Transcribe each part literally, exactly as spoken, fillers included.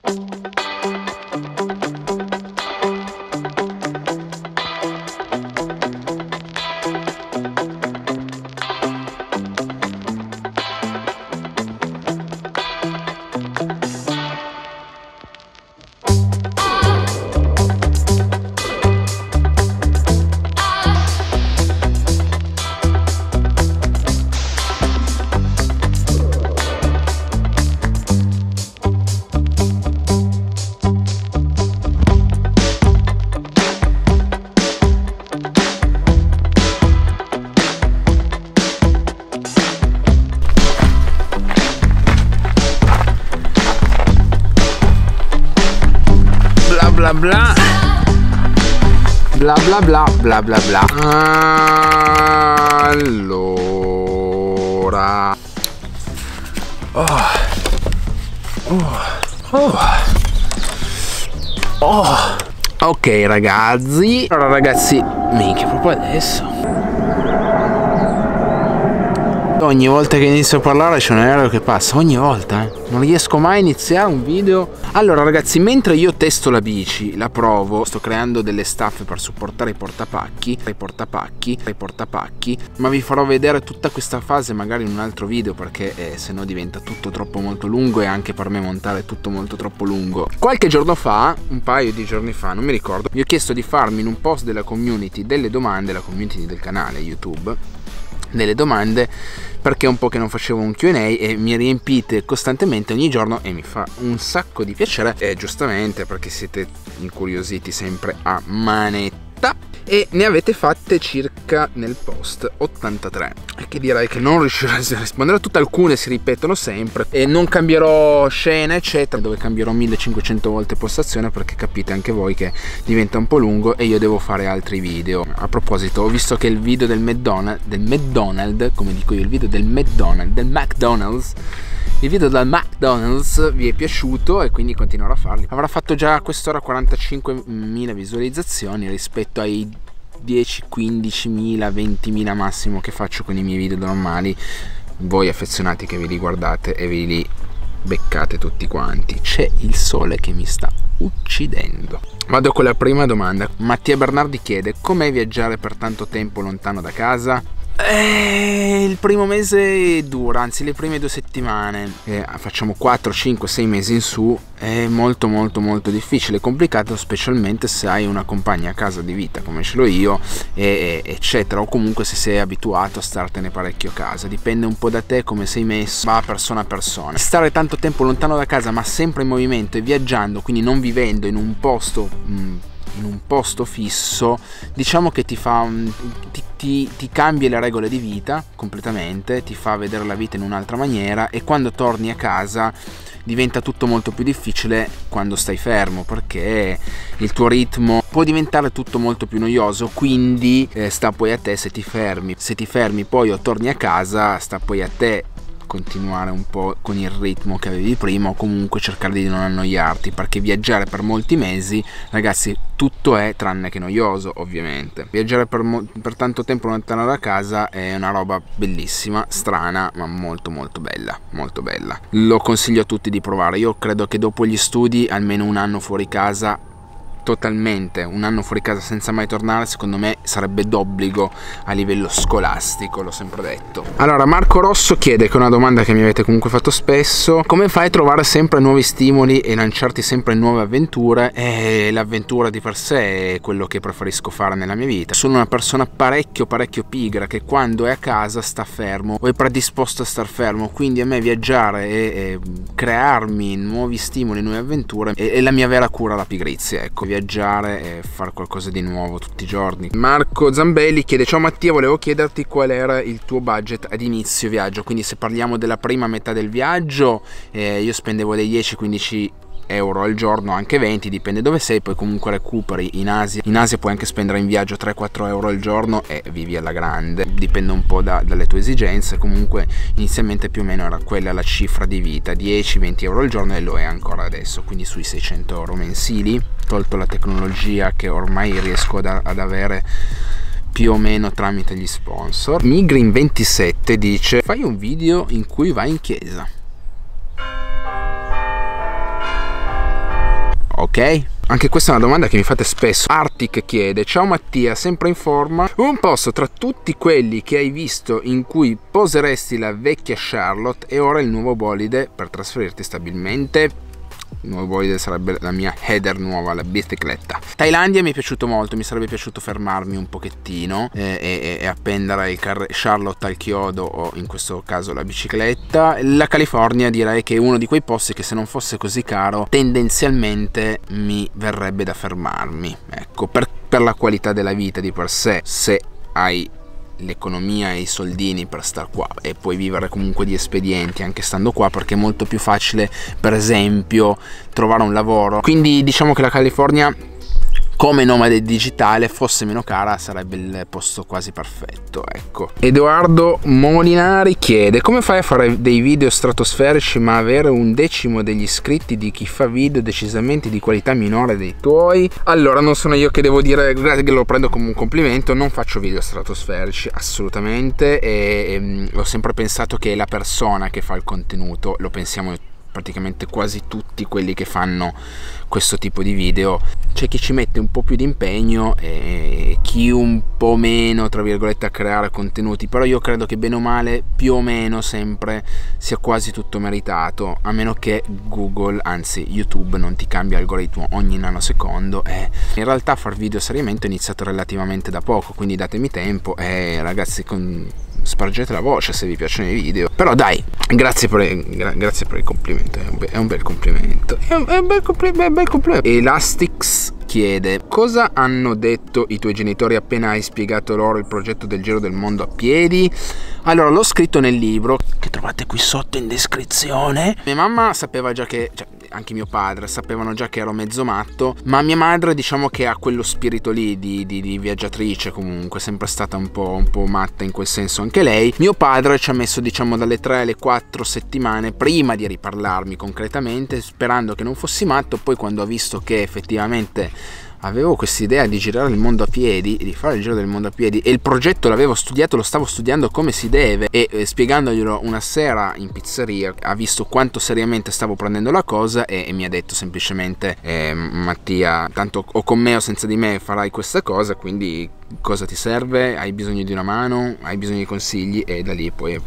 bla bla bla bla bla bla bla bla. Allora oh. Oh. Oh. Oh. Ok ragazzi, allora ragazzi, minchia, proprio adesso ogni volta che inizio a parlare c'è un aereo che passa, ogni volta, eh? Non riesco mai a iniziare un video. Allora ragazzi, mentre io testo la bici, la provo, sto creando delle staffe per supportare i portapacchi, i portapacchi, i portapacchi, ma vi farò vedere tutta questa fase magari in un altro video, perché eh, se no diventa tutto troppo molto lungo e anche per me montare tutto molto troppo lungo. Qualche giorno fa, un paio di giorni fa, non mi ricordo, vi ho chiesto di farmi in un post della community delle domande, la community del canale YouTube, delle domande, perché è un po' che non facevo un Q and A e mi riempite costantemente ogni giorno e mi fa un sacco di piacere, e giustamente perché siete incuriositi sempre a manetta, e ne avete fatte circa nel post ottantatré, e che direi che non riuscirò a rispondere a tutte, alcune si ripetono sempre e non cambierò scene eccetera, dove cambierò millecinquecento volte postazione, perché capite anche voi che diventa un po' lungo e io devo fare altri video. A proposito, ho visto che il video del McDonald's, del McDonald's, come dico io, il video del McDonald's, del McDonald's, il video del McDonald's vi è piaciuto e quindi continuerò a farli. Avrà fatto già a quest'ora quarantacinquemila visualizzazioni rispetto ai dieci, quindicimila, ventimila massimo che faccio con i miei video normali. Voi affezionati che vi li guardate e vi li beccate tutti quanti. C'è il sole che mi sta uccidendo. Vado con la prima domanda. Mattia Bernardi chiede: com'è viaggiare per tanto tempo lontano da casa? Eh, il primo mese dura, anzi le prime due settimane, eh, facciamo quattro, cinque, sei mesi in su, è molto molto molto difficile, complicato, specialmente se hai una compagna a casa di vita come ce l'ho io, e, eccetera, o comunque se sei abituato a startene parecchio a casa. Dipende un po' da te come sei messo, va persona a persona. Stare tanto tempo lontano da casa ma sempre in movimento e viaggiando, quindi non vivendo in un posto mh, in un posto fisso, diciamo che ti fa ti, ti, ti cambia le regole di vita completamente, ti fa vedere la vita in un'altra maniera, e quando torni a casa diventa tutto molto più difficile quando stai fermo, perché il tuo ritmo può diventare tutto molto più noioso, quindi eh, sta poi a te se ti fermi. Se ti fermi poi o torni a casa, sta poi a te continuare un po' con il ritmo che avevi prima, o comunque cercare di non annoiarti, perché viaggiare per molti mesi, ragazzi, tutto è tranne che noioso, ovviamente. Viaggiare per, per tanto tempo lontano da casa è una roba bellissima, strana, ma molto molto bella, molto bella. Lo consiglio a tutti di provare. Io credo che dopo gli studi almeno un anno fuori casa, totalmente, un anno fuori casa senza mai tornare, secondo me sarebbe d'obbligo a livello scolastico, l'ho sempre detto. Allora Marco Rosso chiede, che è una domanda che mi avete comunque fatto spesso: come fai a trovare sempre nuovi stimoli e lanciarti sempre in nuove avventure? E l'avventura di per sé è quello che preferisco fare nella mia vita. Sono una persona parecchio parecchio pigra, che quando è a casa sta fermo o è predisposto a star fermo, quindi a me viaggiare e, e crearmi nuovi stimoli, nuove avventure è, è la mia vera cura, la pigrizia, ecco. Viaggiare e fare qualcosa di nuovo tutti i giorni. Marco Zambelli chiede: ciao Mattia, volevo chiederti qual era il tuo budget ad inizio viaggio. Quindi se parliamo della prima metà del viaggio, eh, io spendevo dai dieci quindici euro al giorno, anche venti, dipende dove sei, poi comunque recuperi. In Asia in Asia puoi anche spendere in viaggio tre quattro euro al giorno e vivi alla grande, dipende un po' da, dalle tue esigenze. Comunque inizialmente più o meno era quella la cifra di vita, dieci venti euro al giorno, e lo è ancora adesso, quindi sui seicento euro mensili, tolto la tecnologia che ormai riesco ad, ad avere più o meno tramite gli sponsor. Migrin ventisette dice: fai un video in cui vai in chiesa. ok? Anche questa è una domanda che mi fate spesso. Arctic chiede: ciao Mattia, sempre in forma? Un posto tra tutti quelli che hai visto in cui poseresti la vecchia Charlotte e ora il nuovo bolide per trasferirti stabilmente? Il nuovo bolide sarebbe la mia header nuova, la bicicletta. Thailandia mi è piaciuto molto, mi sarebbe piaciuto fermarmi un pochettino eh, e, e appendere il Charlotte al chiodo o in questo caso la bicicletta. La California direi che è uno di quei posti che se non fosse così caro tendenzialmente mi verrebbe da fermarmi, ecco, per, per la qualità della vita di per sé, se hai l'economia e i soldini per star qua e puoi vivere comunque di espedienti anche stando qua, perché è molto più facile per esempio trovare un lavoro. Quindi diciamo che la California come nomade digitale fosse meno cara sarebbe il posto quasi perfetto, ecco. Edoardo Molinari chiede: come fai a fare dei video stratosferici ma avere un decimo degli iscritti di chi fa video decisamente di qualità minore dei tuoi? Allora, non sono io che devo dire, che lo prendo come un complimento, non faccio video stratosferici assolutamente, e, e ho sempre pensato che la persona che fa il contenuto, lo pensiamo praticamente quasi tutti quelli che fanno questo tipo di video, c'è chi ci mette un po' più di impegno e chi un po' meno, tra virgolette, a creare contenuti, però io credo che bene o male più o meno sempre sia quasi tutto meritato, a meno che Google, anzi YouTube, non ti cambia algoritmo ogni nanosecondo. E in realtà far video seriamente ho iniziato relativamente da poco, quindi datemi tempo e ragazzi, con spargete la voce se vi piacciono i video. Però dai, grazie per il, gra grazie per il complimento, è un, be è un bel complimento, è un, è un bel, compl bel, bel complimento. Elastix chiede: cosa hanno detto i tuoi genitori appena hai spiegato loro il progetto del giro del mondo a piedi? Allora, l'ho scritto nel libro che trovate qui sotto in descrizione. Mia mamma sapeva già che, cioè, anche mio padre sapevano già che ero mezzo matto, ma mia madre diciamo che ha quello spirito lì di, di, di viaggiatrice, comunque sempre stata un po', un po' matta in quel senso anche lei. Mio padre ci ha messo diciamo dalle tre alle quattro settimane prima di riparlarmi concretamente, sperando che non fossi matto. Poi quando ha visto che effettivamente avevo quest'idea di girare il mondo a piedi, di fare il giro del mondo a piedi, e il progetto l'avevo studiato, lo stavo studiando come si deve, e eh, spiegandoglielo una sera in pizzeria ha visto quanto seriamente stavo prendendo la cosa e, e mi ha detto semplicemente: eh, Mattia, tanto o con me o senza di me farai questa cosa, quindi cosa ti serve? Hai bisogno di una mano? Hai bisogno di consigli? E da lì poi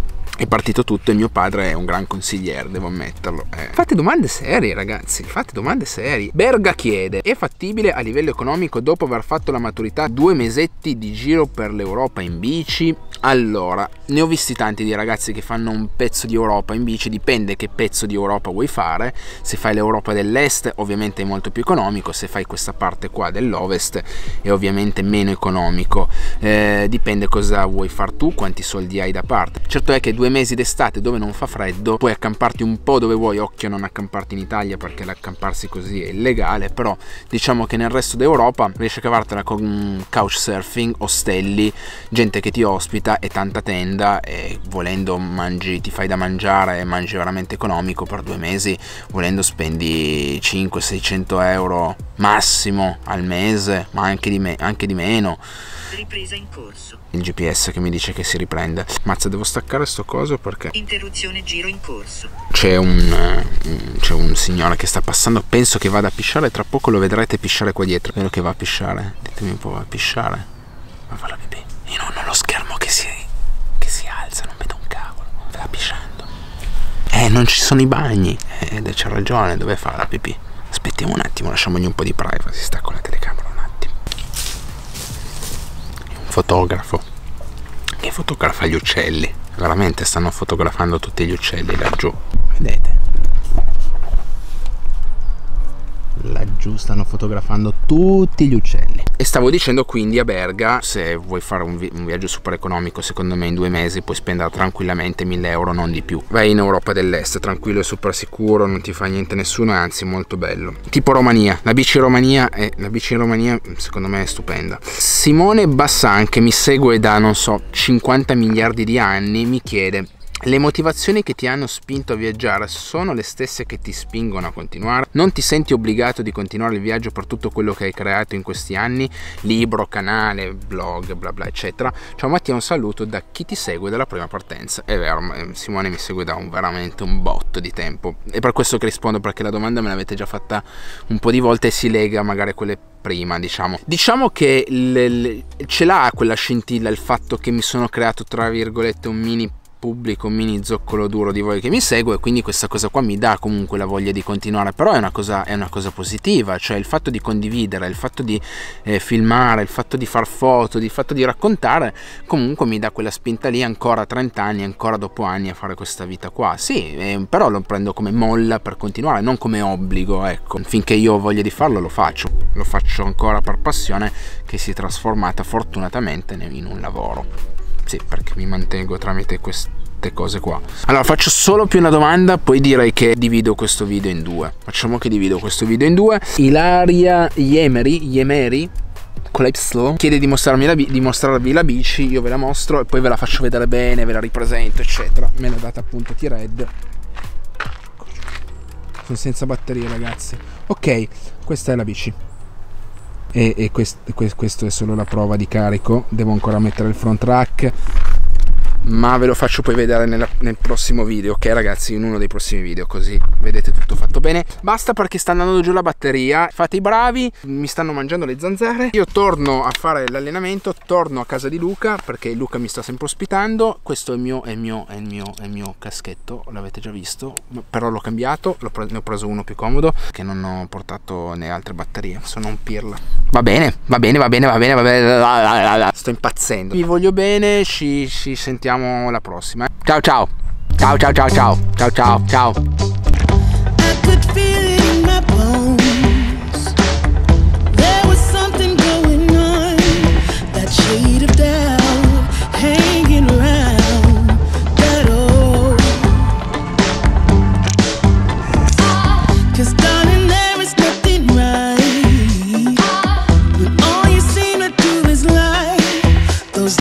è partito tutto. E mio padre è un gran consigliere, devo ammetterlo. Eh. Fate domande serie, ragazzi, fate domande serie. Berga chiede: è fattibile a livello economico, dopo aver fatto la maturità, due mesetti di giro per l'Europa in bici? Allora, ne ho visti tanti di ragazzi che fanno un pezzo di Europa in bici, dipende che pezzo di Europa vuoi fare. Se fai l'Europa dell'Est ovviamente è molto più economico, se fai questa parte qua dell'Ovest è ovviamente meno economico, eh, dipende cosa vuoi far tu, quanti soldi hai da parte. Certo è che due mesi d'estate dove non fa freddo puoi accamparti un po' dove vuoi, occhio a non accamparti in Italia perché l'accamparsi così è illegale, però diciamo che nel resto d'Europa riesci a cavartela con couchsurfing, ostelli, gente che ti ospita e tanta tenda, e volendo mangi, ti fai da mangiare e mangi veramente economico per due mesi, volendo spendi cinquecento seicento euro massimo al mese, ma anche di, me anche di meno. Ripresa in corso. Il G P S che mi dice che si riprende. Mazza, devo staccare sto coso perché interruzione giro in corso. C'è un, c'è un signore che sta passando, penso che vada a pisciare, tra poco lo vedrete pisciare qua dietro. Vero che va a pisciare? Ditemi un po', va a pisciare? Va a fare la pipì. Io non ho lo schermo che si, che si alza, non vedo un cavolo. Sta pisciando. Eh, non ci sono i bagni. Eh, c'ha ragione, dove fa la pipì? Aspettiamo un attimo, lasciamogli un po' di privacy, sta con la telecamera un attimo. Un fotografo che fotografa gli uccelli. Veramente stanno fotografando tutti gli uccelli laggiù. Vedete? Laggiù stanno fotografando tutti gli uccelli. E stavo dicendo, quindi a Berga, se vuoi fare un, vi un viaggio super economico, secondo me in due mesi puoi spendere tranquillamente mille euro, non di più. Vai in Europa dell'Est, tranquillo e super sicuro, non ti fa niente nessuno, anzi molto bello. Tipo Romania, la bici in Romania è, la bici in Romania secondo me è stupenda. Simone Bassan, che mi segue da non so cinquanta miliardi di anni, mi chiede: Le motivazioni che ti hanno spinto a viaggiare sono le stesse che ti spingono a continuare? Non ti senti obbligato di continuare il viaggio per tutto quello che hai creato in questi anni? Libro, canale, blog, bla bla eccetera. Ciao Mattia, un saluto da chi ti segue dalla prima partenza. È vero, Simone mi segue da un, veramente un botto di tempo. È per questo che rispondo, perché la domanda me l'avete già fatta un po' di volte e si lega magari a quelle prima, diciamo. Diciamo che le, le, ce l'ha quella scintilla il fatto che mi sono creato, tra virgolette, un mini pubblico, un mini zoccolo duro di voi che mi segue, e quindi questa cosa qua mi dà comunque la voglia di continuare. Però è una cosa, è una cosa positiva, cioè il fatto di condividere, il fatto di eh, filmare, il fatto di far foto, il fatto di raccontare, comunque mi dà quella spinta lì ancora a trenta anni, ancora dopo anni, a fare questa vita qua. Sì, eh, però lo prendo come molla per continuare, non come obbligo, ecco. Finché io ho voglia di farlo lo faccio, lo faccio ancora per passione, che si è trasformata fortunatamente in un lavoro. Sì, perché mi mantengo tramite queste cose qua. Allora faccio solo più una domanda, poi direi che divido questo video in due. Facciamo che divido questo video in due. Ilaria Yemeri, Yemeri con l'Y chiede di mostrarmi la, di mostrarvi la bici. Io ve la mostro e poi ve la faccio vedere bene, ve la ripresento eccetera. Me l'ha data appunto T-Red. Sono senza batterie ragazzi. Ok, questa è la bici. E, e quest, questo è solo la prova di carico, devo ancora mettere il front rack, ma ve lo faccio poi vedere nella, nel prossimo video, ok ragazzi, in uno dei prossimi video, così vedete tutto fatto bene. Basta, perché sta andando giù la batteria, fate i bravi, mi stanno mangiando le zanzare. Io torno a fare l'allenamento, torno a casa di Luca, perché Luca mi sta sempre ospitando. Questo è il mio, è il mio, è il mio, è il mio caschetto, l'avete già visto, però l'ho cambiato, l'ho preso, ne ho preso uno più comodo, che non ho portato né altre batterie, sono un pirla. Va bene, va bene, va bene, va bene, va bene, sto impazzendo. Vi voglio bene, ci, ci sentiamo alla prossima. Ciao ciao. Ciao ciao ciao ciao. Ciao ciao ciao. Cause darling